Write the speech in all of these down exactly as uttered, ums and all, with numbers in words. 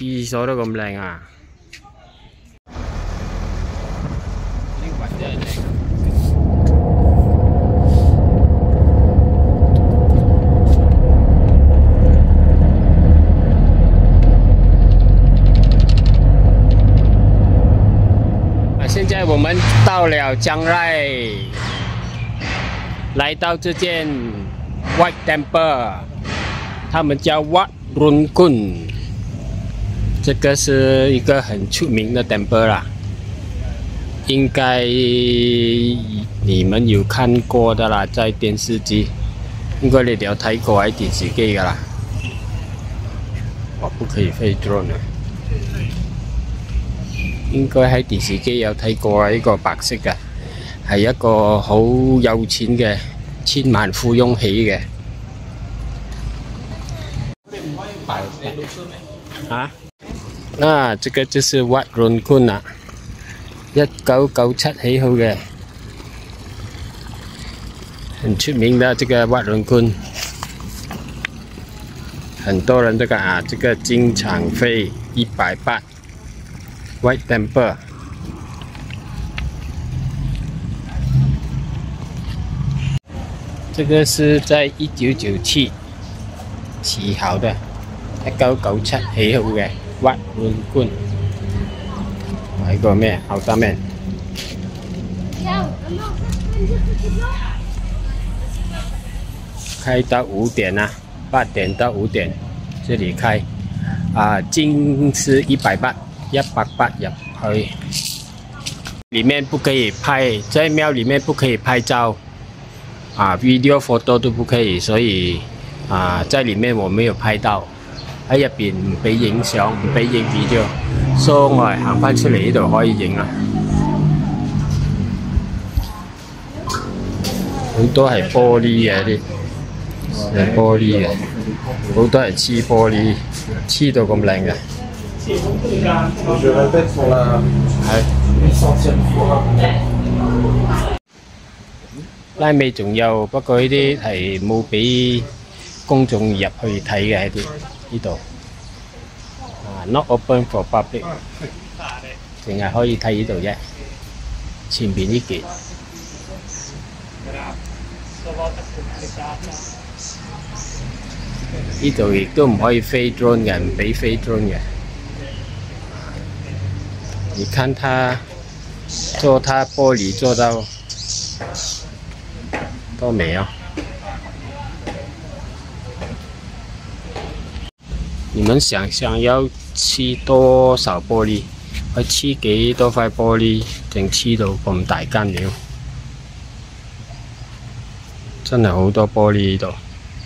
廁所都咁靚啊！啊，现在我们到了江赖，来到这间 White Temple， 他们叫 Wat Run Kun， 这个是一个很出名的 temple 啦，应该你们有看过的啦，在电視機，應該你哋有睇過喺電視機噶啦。我不可以飛 drone 啊！應該喺電視機有睇過啊！呢個白色嘅係一個好有錢嘅千萬富翁起嘅。啊？那這個就是 Wat Run Kun 啦，一九九七起好嘅，很出名的這個 Wat Run Kun， 很多人這個啊，這個經常飛一百八 White Temple。這個是在一九九七起好的，一九九七起好嘅 Wat Run Kun。呢個咩？好大面。開到五點啊，八點到五點，這裡開。啊，進是一百八，一百八入去。裡面不可以拍，在廟裡面不可以拍照。啊 ，video photo 都不可以，所以啊，在裡面我沒有拍到。喺入邊唔俾影相，唔俾影 video， 所以我係行翻出嚟呢度可以影啦。好多係玻璃嘅啲，係玻璃嘅，好多係黐玻璃，黐到咁靚嘅。係。拉尾仲有，不過呢啲係冇俾公眾入去睇嘅喺啲呢度。啊 ，not open for public， 淨係可以睇呢度啫。前邊呢件。呢度亦都唔可以飛 drone 嘅，唔俾飛 drone 嘅。你看它做它玻璃做到多美啊！你們想想要黐多少玻璃？可以黐幾多塊玻璃，淨黐到咁大間廟？真係好多玻璃呢度。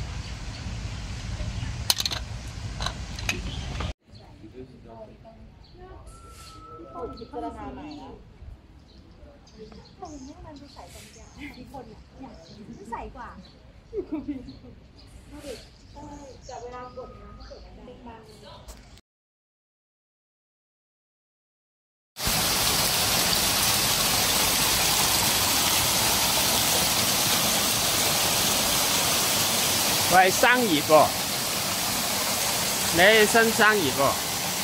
我係生葉喎，你係新生葉喎。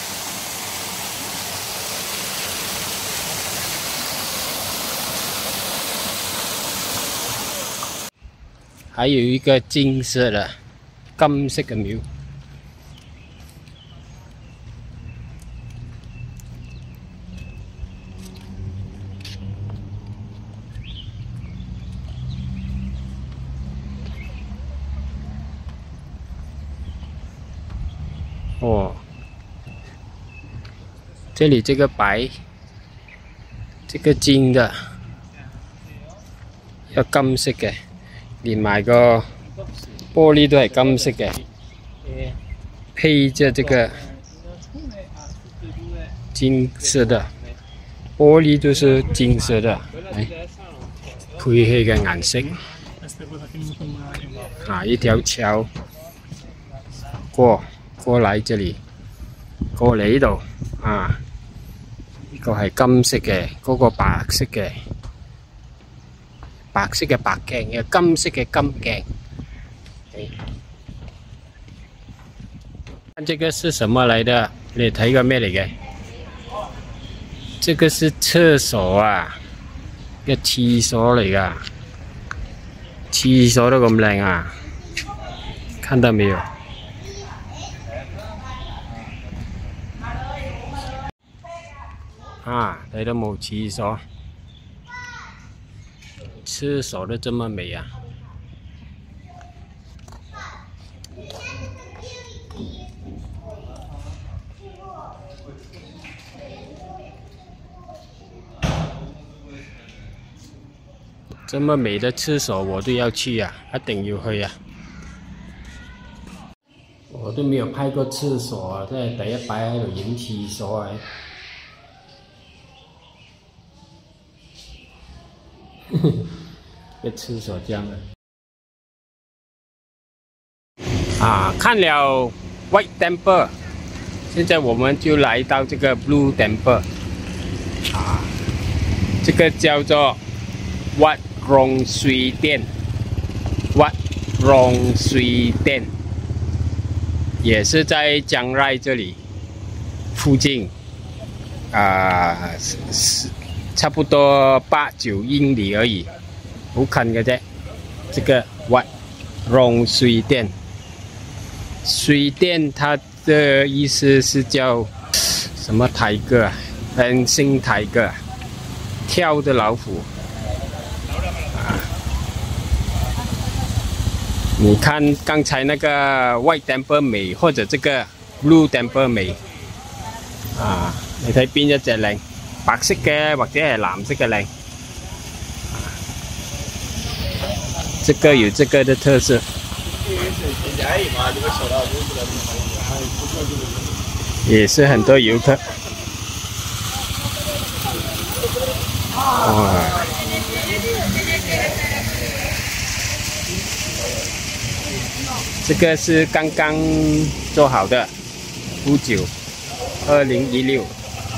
還有一個金色的金色嘅廟。哦，这里这个白，这个金的，有金色嘅，連埋個玻璃都係金色嘅，配着這個金色的玻璃都是金色的，哎，配起嘅顏色。啊，一條橋過。過嚟這裡，過嚟呢度啊！呢個係金色嘅，嗰個白色嘅，白色嘅白鏡嘅，金色嘅金鏡。看這個是什麼來的？ 你睇個咩嚟嘅？這個是廁所啊，個廁所嚟噶，廁所都咁靚啊！看到沒有？啊，睇到冇廁所？廁所都這麼美啊！這麼美的廁所我都要去啊，一定要去啊！我都沒有拍過廁所啊，真係第一擺喺度影廁所啊！個廁所這樣的啊，看了 White Temple， 現在我們就來到這個 Blue Temple， 啊，這個叫做 Wat Rong Sui店 ，Wat Rong Sui店， 也是在江rai這裡附近，啊，是差不多八九英里而已，好近嘅啫。這個 Wat Rong Sui店， 水店它的意思是叫什麼台歌啊？很新台歌，跳的老虎。你看剛才那個 White Temple 美，或者這個 Blue Temple 美啊？你睇邊一隻靚？白色嘅或者係藍色嘅靚？這個有這個的特色。也是很多遊客。哇！這個是剛剛做好的，不久，二零一六。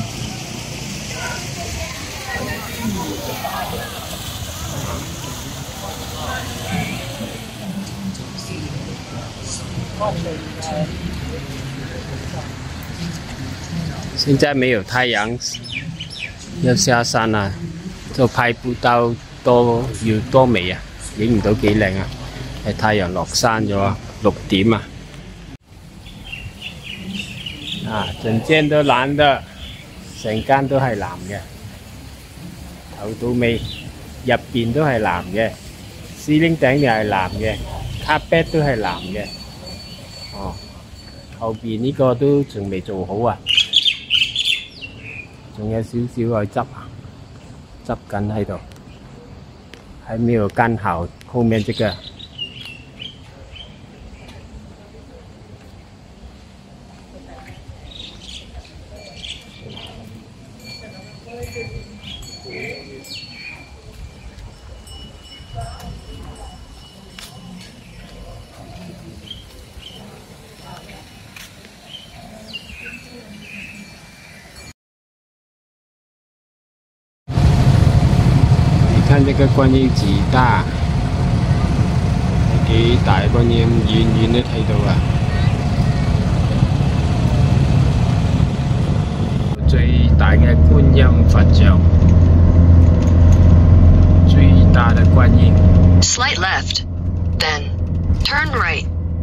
現在沒有太陽，要下山啦，就拍不到多要多美啊，影唔到幾靚啊！係太陽落山咗，六點啊！啊，整間都藍的，成間都係藍嘅，頭到尾入邊都係藍嘅，司令頂又係藍嘅，卡貝都係藍嘅。哦，後邊呢個都仲未做好啊！仲有少少去執啊，執緊喺度，還沒有幹好後面這個。看這個觀音幾大，幾大觀音，遠遠都睇到啊！最大嘅觀音佛像，最大的觀音。 Slight left, then turn right.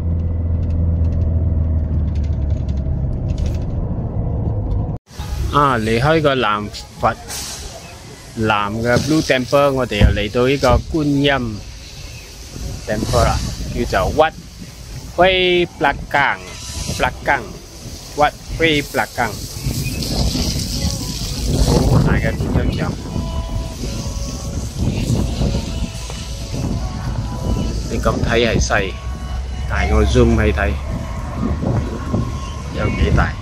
啊，離開個南佛。南嘅 Blue Temple， 我哋又嚟到呢個觀音 Temple 啦，叫做 Wat Hui Plakang Plakang Wat Hui Plakang， 好大嘅觀音像。你咁睇係細，但係我 zoom 去睇有幾大。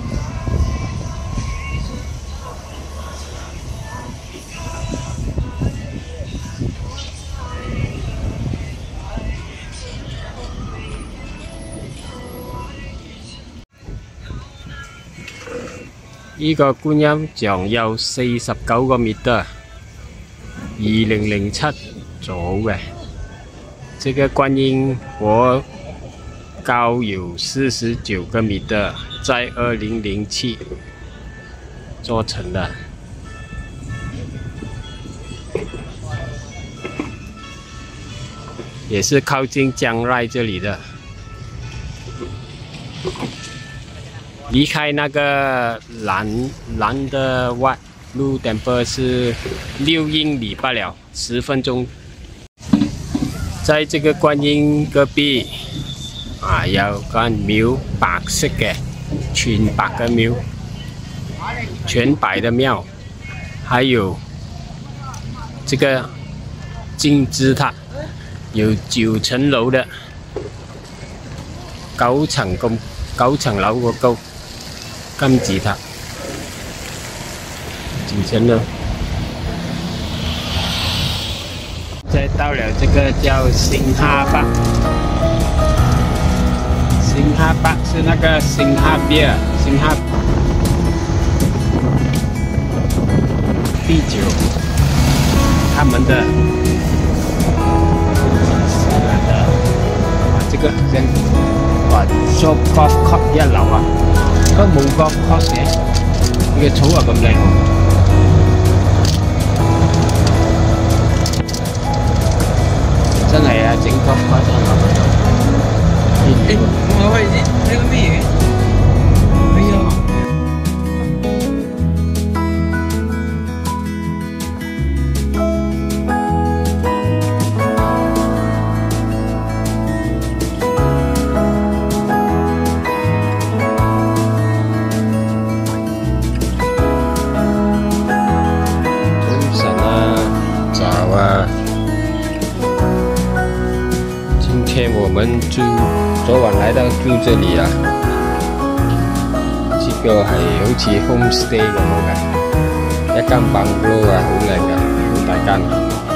呢個觀音像有四十九個米的，二零零七做好嘅。這個觀音我高有四十九個米的， 在二零零七做成的，也是靠近江赖这里的。离开那个蓝蓝的外路 temple 是六英里罢了，十分钟。在这个觀音隔壁啊，有間廟，白色嘅，全白嘅廟，全白的廟，還有這個金字塔，有九層樓的，九層咁九層樓個高金字塔，九層樓。再到了这个叫新哈巴，新哈巴是那个新哈比尔，新哈啤酒，他们的，哇，这个先，哇 ，shop golf course 一樓啊，都冇 golf course 嘅，呢個草啊咁靚。真係啊，整個開燈樓嗰度。誒，我可以知呢個咩嘢？哎呀！早晨啊，早啊！今天我們住，昨晚來到住這裡啊，這個係好似 homestay 咁樣嘅，一間 bungalow 啊，好靚㗎，好大間。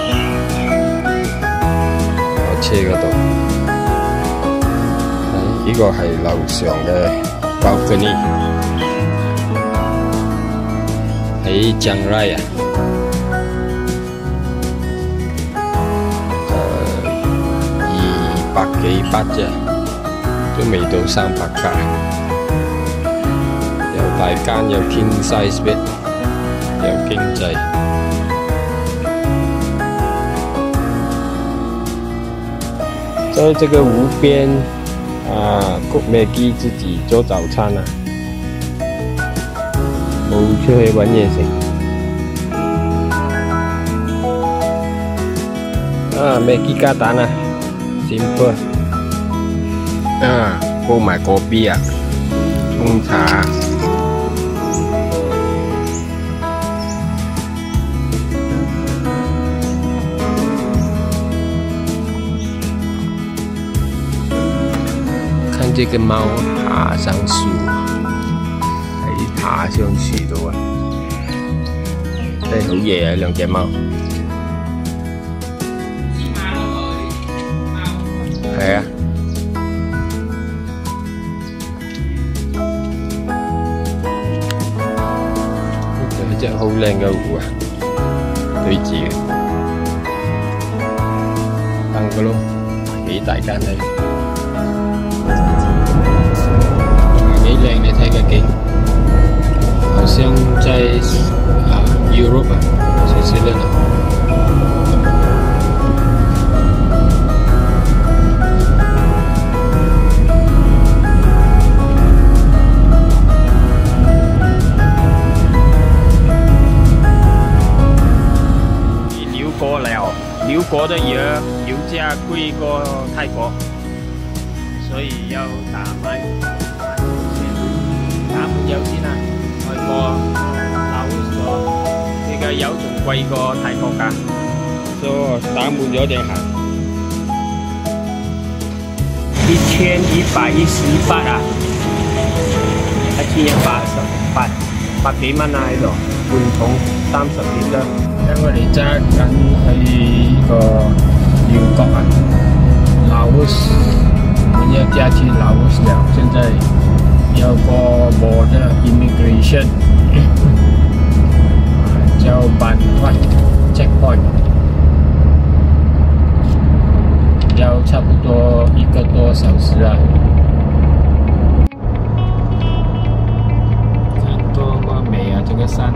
我車嗰度，呢個係樓上嘅 balcony， 喺江賴啊。百幾百啫，都未到三百架，又大間又 king size bed， 又經濟。在這個湖邊啊，cook Maggie 自己做早餐啊，冇出去揾嘢食。啊 ，Maggie 加蛋啊！ simple 啊，煲埋個 B 啊，沖茶。看這個貓爬上樹，喺爬上樹度啊！真係好嘢啊，兩隻貓。 係啊，有一隻好靚嘅湖啊，對住嘅，燈嘅咯，幾大間嚟，幾靚你睇個景，好像在啊 Europe 啊，瑞士嗰度。 寮國的嘢油價貴過泰國，所以要打滿打滿油先啊！外國樓所呢個油仲貴過泰國㗎，所以打滿咗就行。一千一百一十八啊！一千一百十八，百幾蚊啊喺度，半桶三十幾張。 我哋揸緊去個寮國啊，老撾，我們要駕去老撾了。現在要過 border immigration， 叫辦法 checkpoint， 要差不多一個多小時啊。 个山。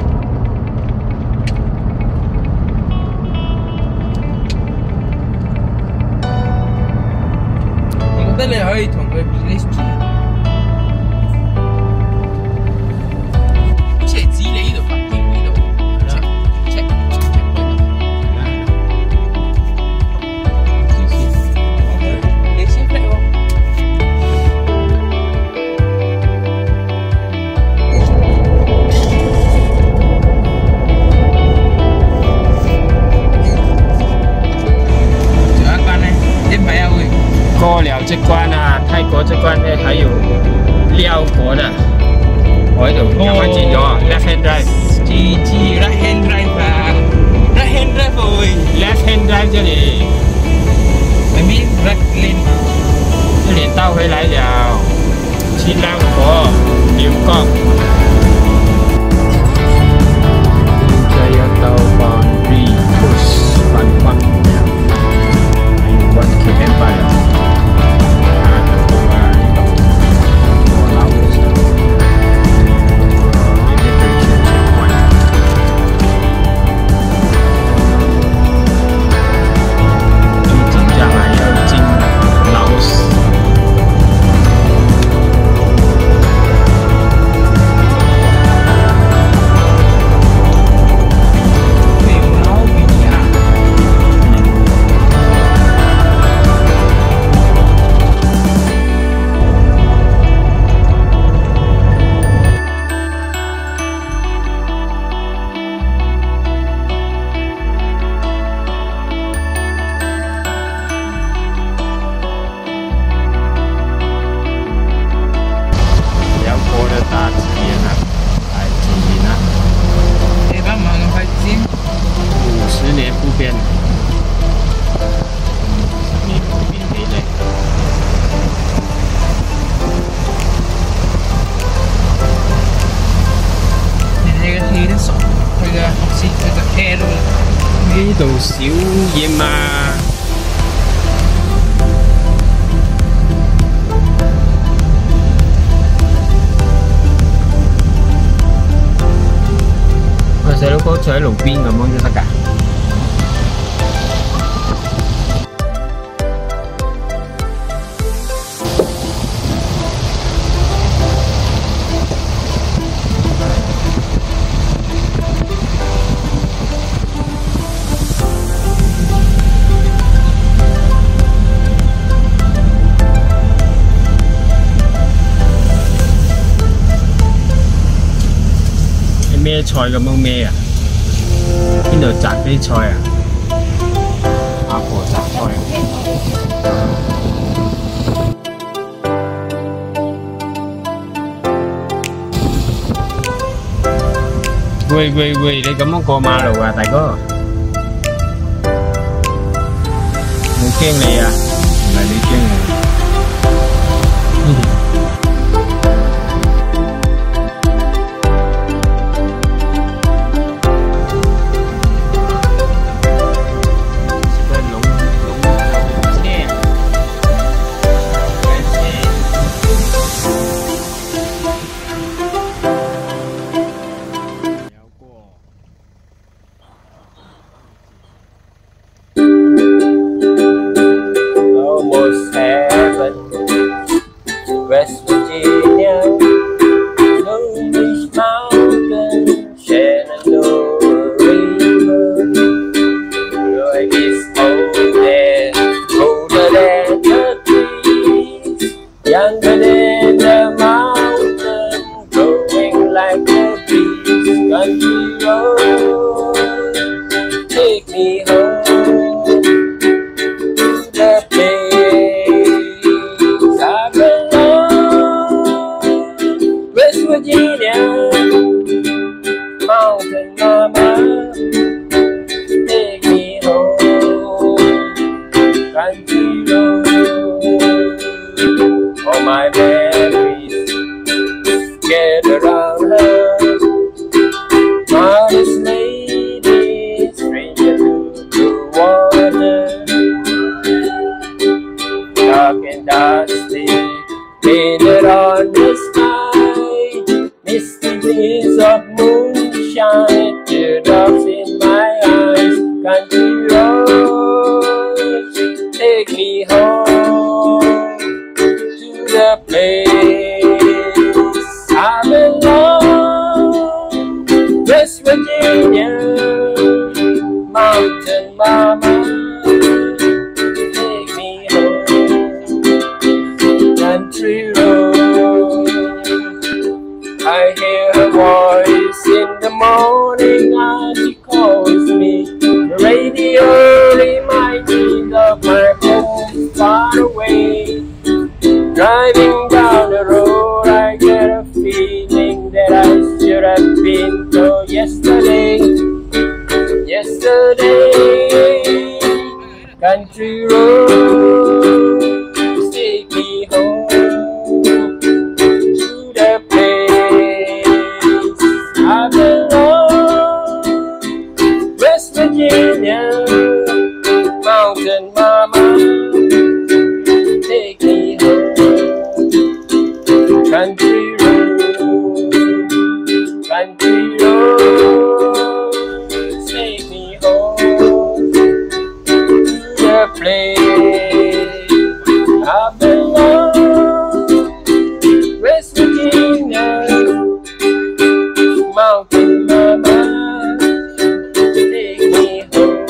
我覺得你可以同佢 release 住。好似係指你呢度北京呢度。係啦。check check point 係啦係啦。先先。你先 click 喎。過了這關啊，泰國這關咧，還有寮國的，我喺度啱啱見咗 left hand drive。G G left hand drive 啊 ，right hand drive 喎 ，left hand drive 這裡。I mean right lane 嘛。這裡倒回來了，去寮國寮國。現在要到邦瑞push 翻翻了，還有一 kilometer 了。呢度小嘢嘛，我細佬哥坐喺路邊咁樣都得㗎。咩菜咁樣咩啊？邊度摘啲菜啊？阿婆摘菜啊！喂喂喂，你咁樣過馬路啊，大哥？我驚你啊，唔係你驚我。West Virginia, Long Beach Mountain, Shenandoah River. Roy is old and older than the trees, younger than the mountain, growing like a breeze. Country road, take me home to the place I belong. West Virginia, mountain mama, take me home, country road. All my memories gather around her. My of moonshine, teardrops in my eyes. Country roads, take me home to the place I belong. West Virginia, mountain mama, take me home. Country road, I hear her voice in the morning as she calls me. The radio reminds me of my home far away. Driving down the road, I get a feeling that I should have been to yesterday. Yesterday, country roads take me home to the place I belong. West Virginia, mountain mama, take me home. Country road, country road, take me home to the place I belong. West Virginia, mountain mama, take me home.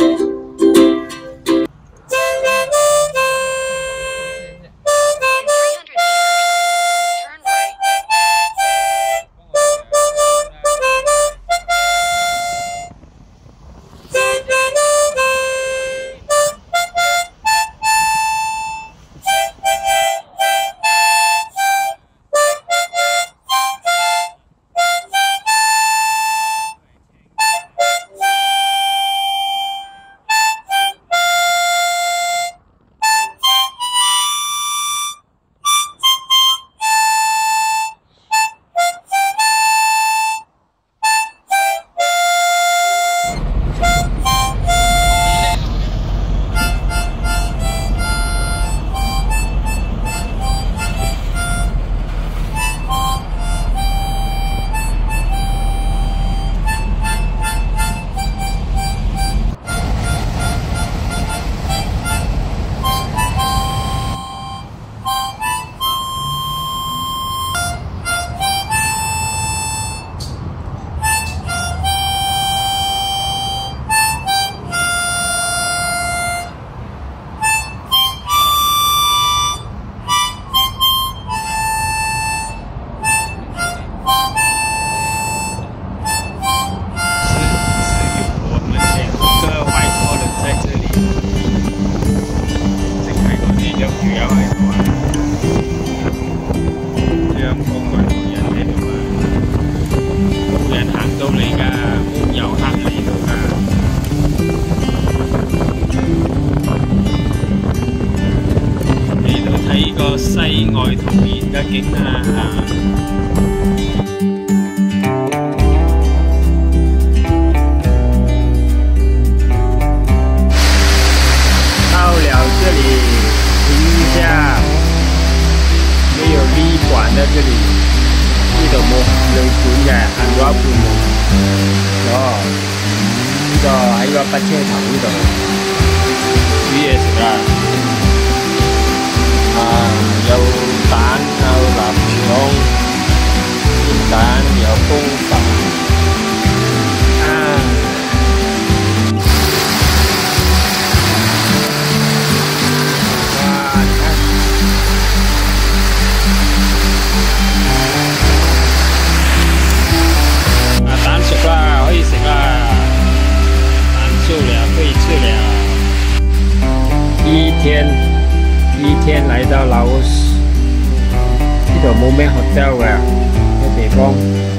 hotel 嘅嘅地方，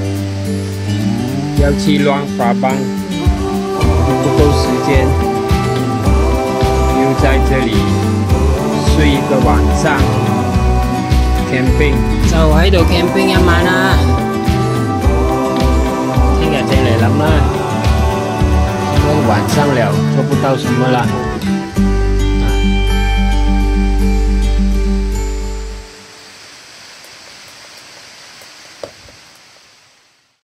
要去乱发邦，不够时间，又在这里睡一个晚上 camping， 就喺度 camping 一晚啦。聽日正嚟諗啦，因為晚上了做不到什麼啦。